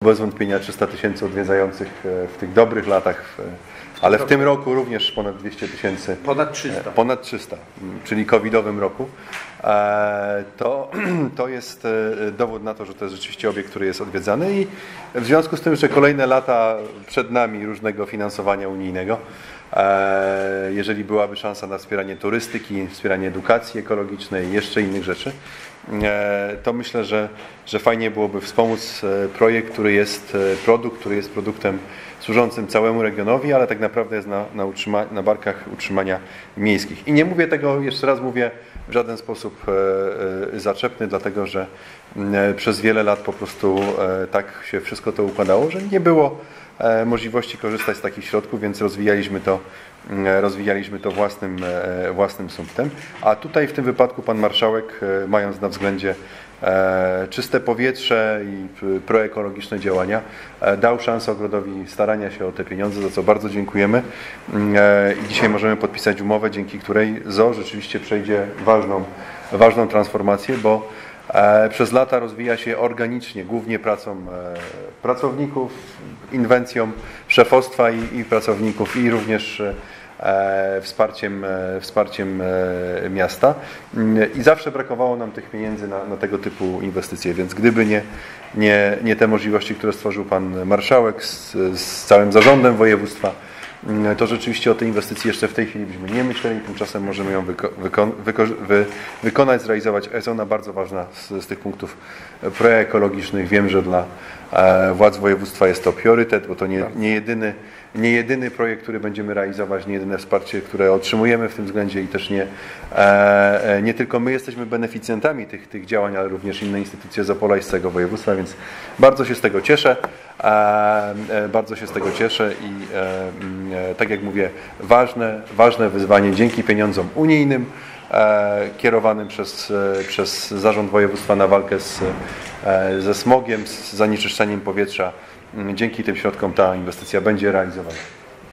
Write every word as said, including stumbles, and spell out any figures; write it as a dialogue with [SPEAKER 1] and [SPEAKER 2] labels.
[SPEAKER 1] Bez wątpienia trzysta tysięcy odwiedzających w tych dobrych latach, ale w tym roku również ponad dwieście tysięcy.
[SPEAKER 2] Ponad trzysta.
[SPEAKER 1] Ponad trzysta, czyli covidowym roku. To, to jest dowód na to, że to jest rzeczywiście obiekt, który jest odwiedzany i w związku z tym, że kolejne lata przed nami różnego finansowania unijnego, jeżeli byłaby szansa na wspieranie turystyki, wspieranie edukacji ekologicznej i jeszcze innych rzeczy, to myślę, że, że fajnie byłoby wspomóc projekt, który jest, produkt, który jest produktem służącym całemu regionowi, ale tak naprawdę jest na, na, utrzyma, na barkach utrzymania miejskich. I nie mówię tego, jeszcze raz mówię, w żaden sposób e, e, zaczepny, dlatego że e, przez wiele lat po prostu e, tak się wszystko to układało, że nie było e, możliwości korzystać z takich środków, więc rozwijaliśmy to, e, rozwijaliśmy to własnym, e, własnym sumptem. A tutaj w tym wypadku pan marszałek, e, mając na względzie e, czyste powietrze i proekologiczne działania, e, dał szansę ogrodowi starania się o te pieniądze, za co bardzo dziękujemy. E, I dzisiaj możemy podpisać umowę, dzięki której Z O O rzeczywiście przejdzie ważną, ważną transformację, bo e, przez lata rozwija się organicznie, głównie pracą e, pracowników, inwencją szefostwa i, i pracowników i również e, Wsparciem, wsparciem miasta i zawsze brakowało nam tych pieniędzy na, na tego typu inwestycje, więc gdyby nie, nie, nie te możliwości, które stworzył pan marszałek z, z całym zarządem województwa, to rzeczywiście o tej inwestycji jeszcze w tej chwili byśmy nie myśleli, tymczasem możemy ją wyko wyko wyko wy wykonać, zrealizować. Jest ona bardzo ważna z, z tych punktów proekologicznych. Wiem, że dla e, władz województwa jest to priorytet, bo to nie, nie, jedyny, nie jedyny projekt, który będziemy realizować, nie jedyne wsparcie, które otrzymujemy w tym względzie i też nie, e, nie tylko my jesteśmy beneficjentami tych, tych działań, ale również inne instytucje z Opola i z całego województwa, więc bardzo się z tego cieszę. E, e, bardzo się z tego cieszę i e, e, tak jak mówię, ważne, ważne wyzwanie dzięki pieniądzom unijnym e, kierowanym przez, e, przez Zarząd Województwa na walkę z, e, ze smogiem, z zanieczyszczeniem powietrza. Dzięki tym środkom ta inwestycja będzie realizowana.